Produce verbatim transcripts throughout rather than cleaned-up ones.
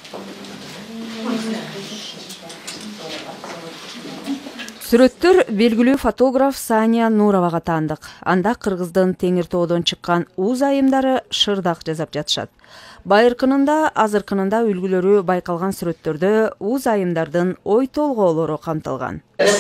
Сүрөттөр белгилүү фотограф Сания Нуровага таандык. Анда Кыргыздын Теңир тоодон чыккан уз айымдары шырдак жасап жатышат. Байыркынында, азыркынында үлгүлөрү байкалган сүрөттөрдө уз айымдардын ой толгоолору камтылган.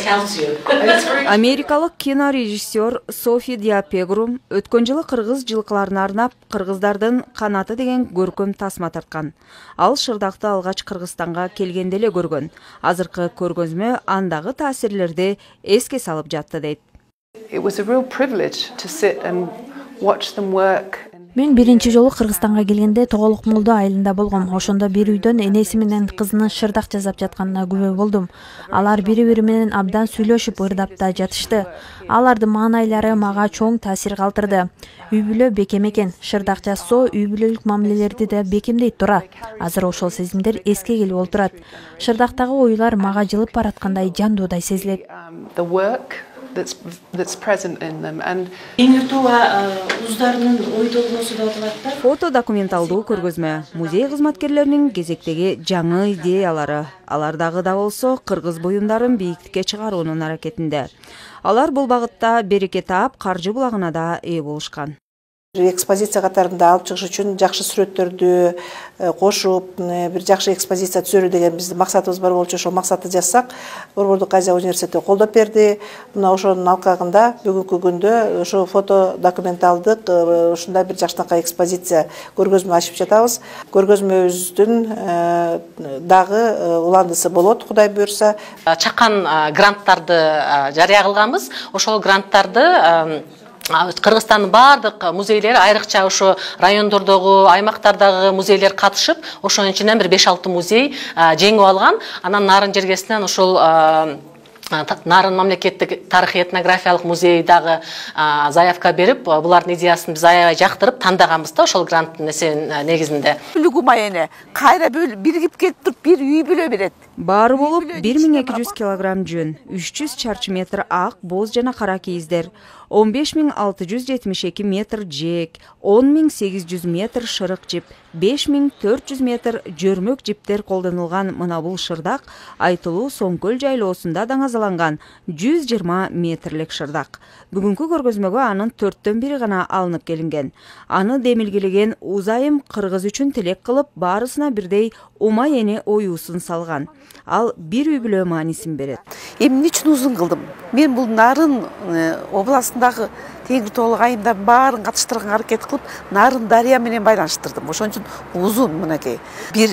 Америкалык кинорежиссер Софи Диапегрум өткөн жылы кыргыз жылкыларына арнап кыргыздардын канаты деген көркөм тасма тарткан. Ал шырдакты алгач Кыргызстанга келгенде эле көргөн. Азыркы көргөзмө андагы таасирлерди эске салып жатты дейт. It was a real privilege to sit and watch them work. Мен биринчи жолу Кыргызстанга келгенде Тоголук Молдо айылында болгом. Ошондо бир үйдөн энеси менен кызынын шырдак жасап жатканына күбө болдум. Алар бири-бири менен абдан сүйлөшүп ырдап да жатышты. Алардын маанайлары мага чоң таасир калтырды. Үй бүлө бекем экен. Шырдак жасоо үй бүлөлүк мамилелерди да бекемдейт тура. Азыр ошол сезимдер эске келип олтурат. Шырдактагы ойлор мага жылып бараткандай жандуудай сезилет. That's that's present in them and Теңир тоо уздардын ой толгоосу деп аталат да. Фото документалдуу көргөзмө музей кызматкерлеринин кезектеги жаңы идеялары. Алар дагы да болсо кыргыз буюмдарын бийиктикке чыгаруунун аракетинде. Алар бул багытта береке таап, каржы булагына да ээ болушкан. Экспозиция катарында алып чыгыш үчүн жакшы сүрөттөрдү кошуп, бир жакшы экспозиция түзөлүү деген биздин максатыбыз бар болчу. Ошол максатты жазсак, Борбордук Азия университети колдоп берди. Мына ошонун алкагында бүгүнкү күндө ошо фото документалдык ушундай бир жакшынакай экспозиция көргөзмө ачып жатабыз. Көргөзмөбүздүн дагы уландысы болот, Кудай буйрса. Чакан гранттарды жарыя кылганбыз. Ошол гранттарды Кыргызстандын бардык музейлери, айрыкча ошо райондордогу, аймактардагы музейлер катышып, ошонун ичинен бир беш алты музей жеңип алган. Анан Нарын жергесинен ошол Нарын мамлекеттик тарыхый этнографиялык музей дагы заявка берип, булардын идеясын биз аябай жактырып тандаганбыз да ошол гранттын негизинде. Улугумайene кайра биригип келип туруп бир үй бүлө берет. Баары болуп бир миң эки жүз килограмм жүн, үч жүз чарчы метр ак, боз жана кара кийиздер, он беш миң алты жүз жетимиш эки метр жек, он миң сегиз жүз метр шырык жип, беш миң төрт жүз метр жөрмөк жиптер колдонулган. Мына бул шырдак Айтылуу Соңкөл жайлоосунда даңазаланган жүз жыйырма метрлик шырдак. Бүгүнкү көргөзмөгө анын төрттөн бири гана алынып келинген. Аны демилгелеген уз айым кыргыз үчүн тилек кылып, баарысына бирдей ума эне оюусун салган. Ал бир үй бүлө маанисин берет. Эмне үчүн узун кылдым? Мен бул Нарын областындагы Теңир тоолук айымдардын баарын катыштырганга аракет кылып, Нарын дарыя менен байланыштырдым. Ошон үчүн узун мынакей. Бир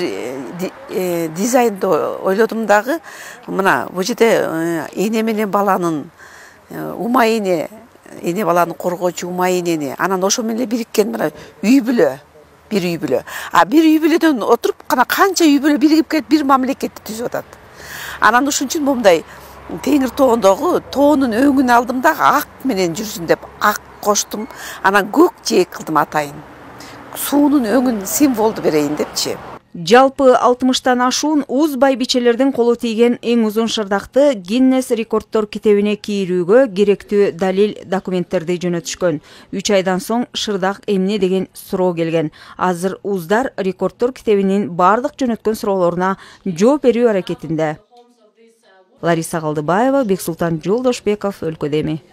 дизайнды ойлодум дагы. Мына бул жерде эне менен баланын ума эне, эне баланы коргоочу ума энени, анан ошо менен бириккен мына үй бүлө. Bir үй бүлө. А бир үй бүлөдөн отуруп, кана канча үй бүлө биригип келип бир мамлекетти түзүп атат. Анан ушун үчүн момундай Теңир тоондогу тоонун өңүн алдым да ак менен жүрсүн деп ак коштум. Анан көк жээк кылдым атайын. Суунун өңүн символду берейин депчи. Жалпы алтымыштан ашуун уз байбичелердин колу тийген эң узун шырдакты Гиннес рекордтор китебине кийрүүгө керектүү далил документтерди жөнөтүшкөн. үч айдан соң шырдак эмне деген суроо келген. Азыр уздар рекордтор китебинин бардык жөнөткөн суроолоруна жооп берүү аракетинде. Лариса Калдыбаева, Бексултан Жолдошбеков, Өлкөдеми.